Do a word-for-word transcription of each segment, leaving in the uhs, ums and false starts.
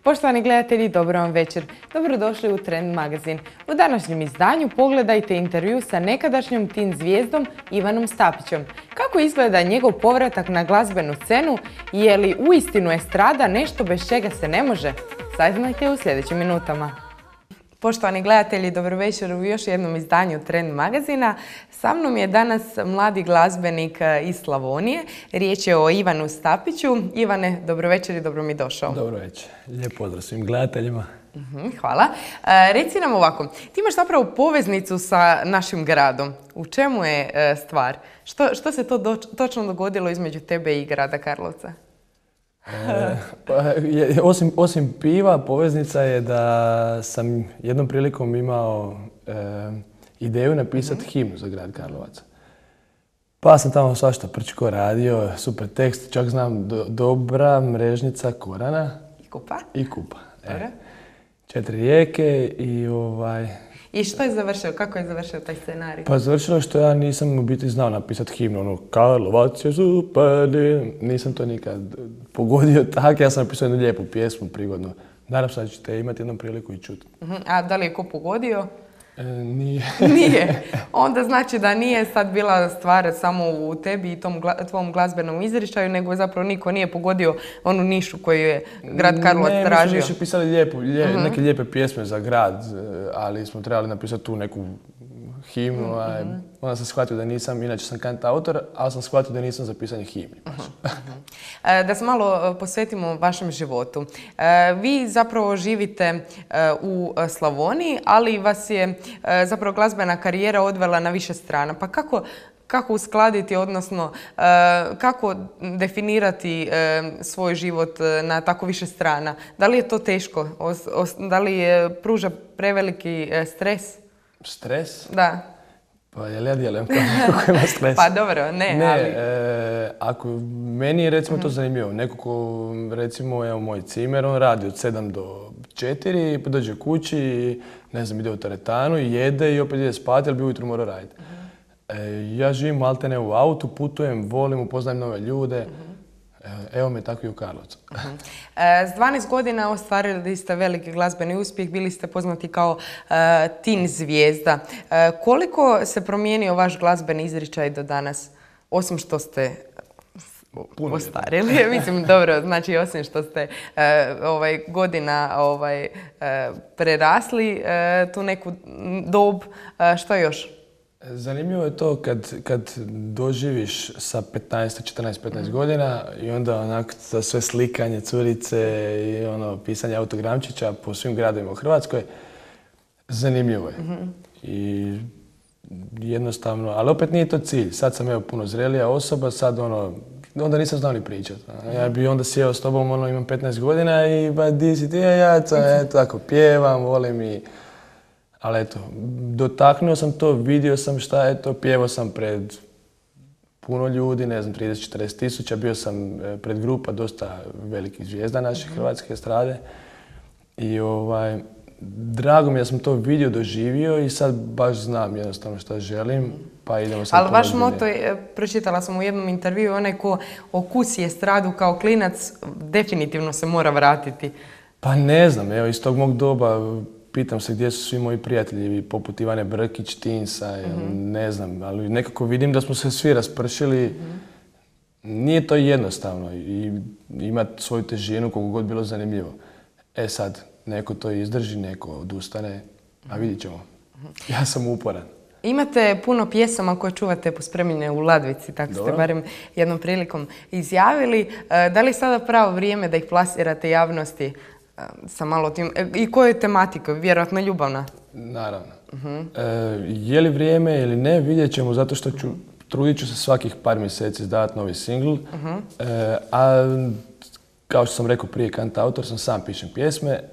Poštovani gledatelji, dobro vam večer. Dobrodošli u Trend magazin. U današnjem izdanju pogledajte intervju sa nekadašnjom teen zvijezdom Ivanom Stapićem. Kako izgleda njegov povratak na glazbenu scenu i je li uistinu estrada nešto bez čega se ne može? Saznajte u sljedećim minutama. Poštovani gledatelji, dobro večer u još jednom izdanju Trend magazina. Sa mnom je danas mladi glazbenik iz Slavonije. Riječ je o Ivanu Stapiću. Ivane, dobro večer i dobro mi došao. Dobro večer. Lijep pozdrav svim gledateljima. Uh-huh, hvala. E, reci nam ovako, ti imaš zapravo poveznicu sa našim gradom. U čemu je e, stvar? Što, što se to do, točno dogodilo između tebe i grada Karlovca? E, pa, je, osim, osim piva, poveznica je da sam jednom prilikom imao e, ideju napisati mm-hmm. himnu za grad Karlovac. Pa sam tamo svašta prčko radio, super tekst, čak znam do, Dobra, Mrežnica, Korana. I Kupa. I Kupa. E, četiri rijeke i ovaj... I što je završio? Kako je završio taj scenarij? Pa završilo što ja nisam u biti znao napisati himnu, ono Karlovac je super, nisam to nikad pogodio tako, ja sam napisao jednu lijepu pjesmu, prigodnu. Nadam se da ćete imati jednu priliku i čuti. Uh-huh. A da li je ko pogodio? E, nije. Nije. Onda znači da nije sad bila stvar samo u tebi i tom gla, tvom glazbenom izričaju, nego zapravo niko nije pogodio onu nišu koju je grad Karlovac ne, tražio. Ne, mi smo više pisali lijepu, lije, uh-huh. neke lijepe pjesme za grad, ali smo trebali napisati tu neku himnu. Uh-huh. Onda sam shvatio da nisam, inače sam kantautor, ali sam shvatio da nisam za pisanje himni. Uh-huh. Da se malo posvetimo vašem životu. Vi zapravo živite u Slavoniji, ali vas je zapravo glazbena karijera odvela na više strana. Pa kako, kako uskladiti, odnosno kako definirati svoj život na tako više strana? Da li je to teško? Da li je pruža preveliki stres? Stres? Da. Pa jel ja dijelim kako ima stres? Pa dobro, ne, ne ali... E, ako meni je recimo to zanimljivo, neko ko recimo evo moj cimer, on radi od sedam do četiri, pa dođe kući, ne znam, ide u teretanu, jede i opet ide spati, ali bi ujutro morao raditi. Uh-huh. E, ja živim maltene u autu, putujem, volim, upoznajem nove ljude. Uh-huh. Evo me tako i u Karlovcu. Uh-huh. S dvanaest godina ostvarili ste veliki glazbeni uspjeh, bili ste poznati kao uh, teen zvijezda. Uh, koliko se promijenio vaš glazbeni izričaj do danas, osim što ste Puno ostarili? Mislim, dobro, znači osim što ste uh, ovaj, godina ovaj, uh, prerasli uh, tu neku dob, uh, što još? Zanimljivo je to kad, kad doživiš sa petnaest, četrnaest, petnaest mm. godina i onda onak za sve slikanje, curice i ono pisanje autogramčića po svim gradovima u Hrvatskoj, zanimljivo je. Mm-hmm. I jednostavno, ali opet nije to cilj. Sad sam evo puno zrelija osoba, sad ono, onda nisam znao ni pričati. Ja bi onda sjeo s tobom, ono, imam petnaest godina i ba di si ti, ja, eto, tako pjevam, volim i... Ali eto, dotaknuo sam to, vidio sam šta je to, pjevao sam pred puno ljudi, ne znam, trideset do četrdeset tisuća, bio sam pred grupa dosta velikih zvijezda naših hrvatske estrade. I ovaj, drago mi je da sam to vidio, doživio i sad baš znam jednostavno šta želim, pa idemo sad. Ali vaš moto je, pročitala sam u jednom intervju, onaj ko okusi estradu kao klinac, definitivno se mora vratiti. Pa ne znam, evo iz tog mog doba, pitam se gdje su svi moji prijatelji, poput Ivane Brkić, Tinsa, mm-hmm. ne znam, ali nekako vidim da smo se svi raspršili. Mm-hmm. Nije to jednostavno i ima svoju težinu koliko god bilo zanimljivo. E sad, neko to izdrži, neko odustane, a vidit ćemo. Mm-hmm. Ja sam uporan. Imate puno pjesama koje čuvate pospremljene u ladici, tako Dobro. Ste barem jednom prilikom izjavili. Da li je sada pravo vrijeme da ih plasirate javnosti? Sa malo tim, i kojoj tematiku? Vjerojatno ljubavna? Naravno. Uh-huh. E, je li vrijeme ili ne, vidjet ćemo, zato što ću, trudit ću se svakih par mjeseci izdavati novi singl. Uh-huh. E, a kao što sam rekao prije, kantautor sam, sam pišem pjesme. E,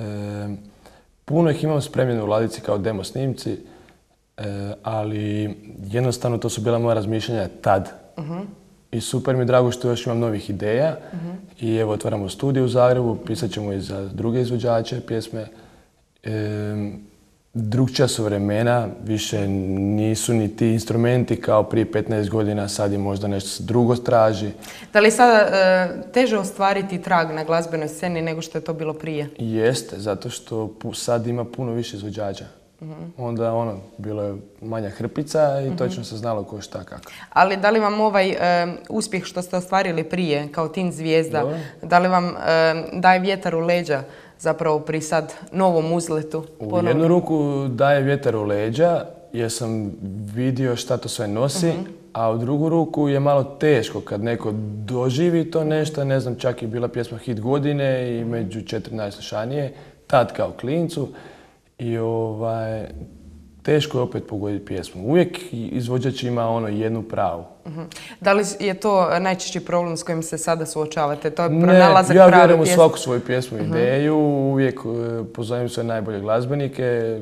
puno ih imam spremljeno u ladici kao demo snimci, e, ali jednostavno to su bila moja razmišljanja tad. Uh-huh. I super mi je drago što još imam novih ideja. Uh-huh. I evo otvaramo studiju u Zagrebu, pisat ćemo i za druge izvođače pjesme. E, drugčija su vremena, više nisu ni ti instrumenti kao prije petnaest godina, sad je možda nešto drugo traži. Da li je sada e, teže ostvariti trag na glazbenoj sceni nego što je to bilo prije? Jeste, zato što sad ima puno više izvođača. Uh-huh. Onda ono, bilo je manja hrpica i točno se znalo ko šta kako. Ali da li vam ovaj e, uspjeh što ste ostvarili prije kao teen zvijezda, Dobre. da li vam e, daje vjetar u leđa zapravo pri sad novom uzletu? U ponovno? jednu ruku daje vjetar u leđa jer sam vidio šta to sve nosi, uh-huh. a u drugu ruku je malo teško kad neko doživi to nešto, ne znam, čak je bila pjesma hit godine i među četiri najslušanije, tad kao klincu. I ovaj, teško je opet pogoditi pjesmu. Uvijek izvođač ima ono jednu pravu. Uh-huh. Da li je to najčešći problem s kojim se sada suočavate? To je pronalazak ne, ja prave vjerujem pjesme? u svaku svoju pjesmu uh-huh. ideju. Uvijek pozovem sve najbolje glazbenike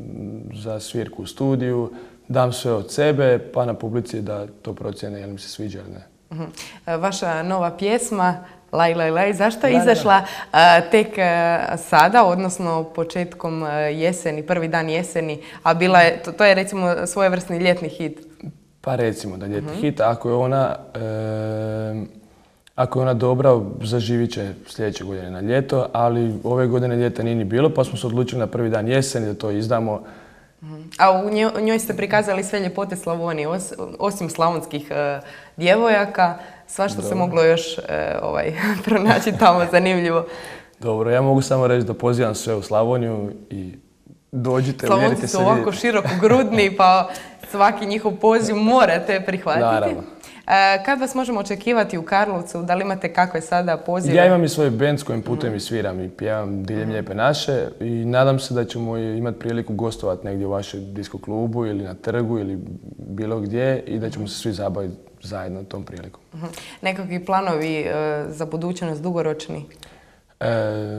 za svirku u studiju. Dam sve od sebe, pa na publici da to procjene jel mi se sviđa ili ne. Uh-huh. Vaša nova pjesma Laj, laj, laj, zašto je izašla a, tek a, sada, odnosno početkom a, jeseni, prvi dan jeseni, a bila je, to, to je recimo svojevrsni ljetni hit? Pa recimo da je ljetni uh-huh. hit, ako je ona, e, ako je ona dobra, zaživit će sljedeće godine na ljeto, ali ove godine ljeta nije ni bilo, pa smo se odlučili na prvi dan jeseni da to izdamo. Uh-huh. A u njoj, njoj ste prikazali sve ljepote Slavonije, os, osim slavonskih uh, djevojaka. Svašta se moglo još e, ovaj, pronaći tamo, zanimljivo. Dobro, ja mogu samo reći da pozivam sve u Slavoniju i dođite, uvjerite se. Slavonci su ovako široko grudni, pa svaki njihov poziv morate prihvatiti. Naravno. E, kad vas možemo očekivati u Karlovcu? Da li imate kakve sada pozive? Ja imam i svoj band s kojim putujem mm. i sviram i pjevam diljem Lijepe naše i nadam se da ćemo imati priliku gostovati negdje u vašem disko klubu ili na trgu ili bilo gdje i da ćemo se svi zabaviti zajedno tom prilikom. Uh-huh. Nekakvi planovi e, za budućnost dugoročni? E,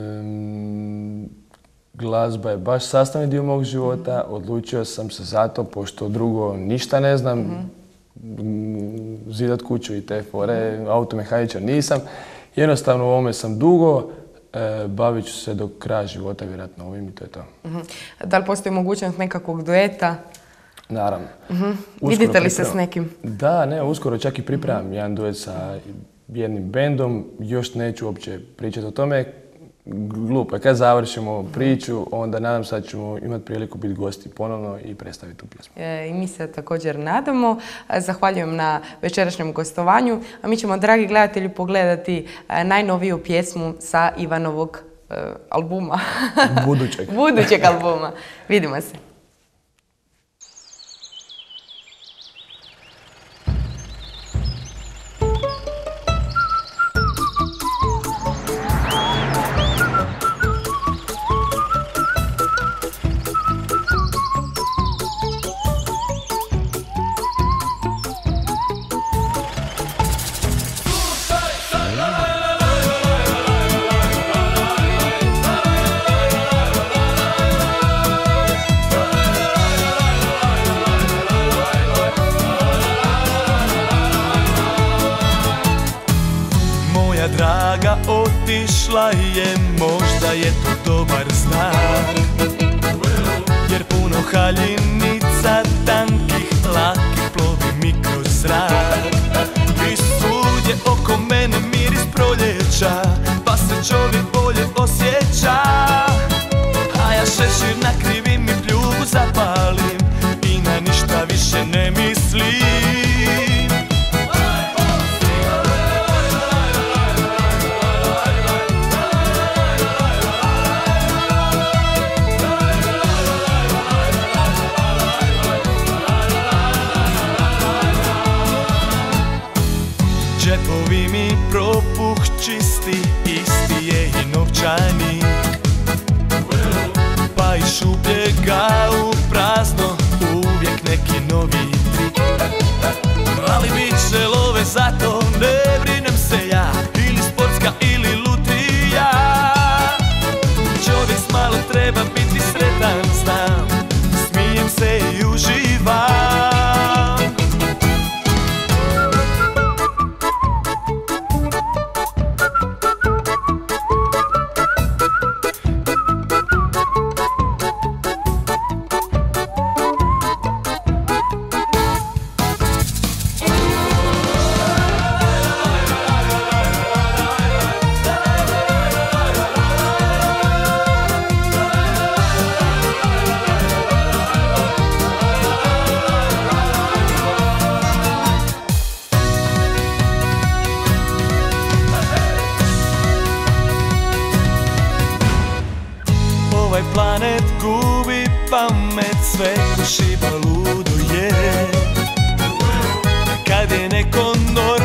glazba je baš sastavni dio mog života. Uh-huh. Odlučio sam se zato, pošto drugo ništa ne znam. Uh-huh. Zidat kuću i te fore, uh-huh. automehaničar nisam. Jednostavno u ovome sam dugo. E, bavit ću se do kraja života vjerojatno ovim i to je to. Uh-huh. Da li postoji mogućnost nekakvog dueta? Naravno. Uh-huh. Vidite li se s nekim? Da, ne, uskoro čak i pripremam uh-huh. jedan duet sa jednim bendom. Još neću uopće pričati o tome. Glupo. Kad završimo priču, onda nadam se da ćemo imati priliku biti gosti ponovno i predstaviti tu pjesmu. E, I mi se također nadamo. Zahvaljujem na večerašnjem gostovanju. A mi ćemo, dragi gledatelji, pogledati najnoviju pjesmu sa Ivanovog e, albuma. Budućeg. Budućeg albuma. Vidimo se. Draga otišla je, možda je to dobar znak, jer puno haljinica tankih, lakih plovi mi kroz zrak. I svud je oko mene miris proljeća, pa se čovjek bolje osjeća. A ja šešir nakrivim i pljugu zapalim i na ništa više ne mislim. Džepovi mi propuh čisti, isti je i novčani, pa i šupljega u prazno, uvijek neki novi trik. Ali bit će love, zato ne brinem se ja, ili sportska ili lutrija. Čovjek s malo treba biti sretan, znam, smijem se i uživam. Ovaj planet gubi pamet, sve ko šiba ludo je. Kad je neko noj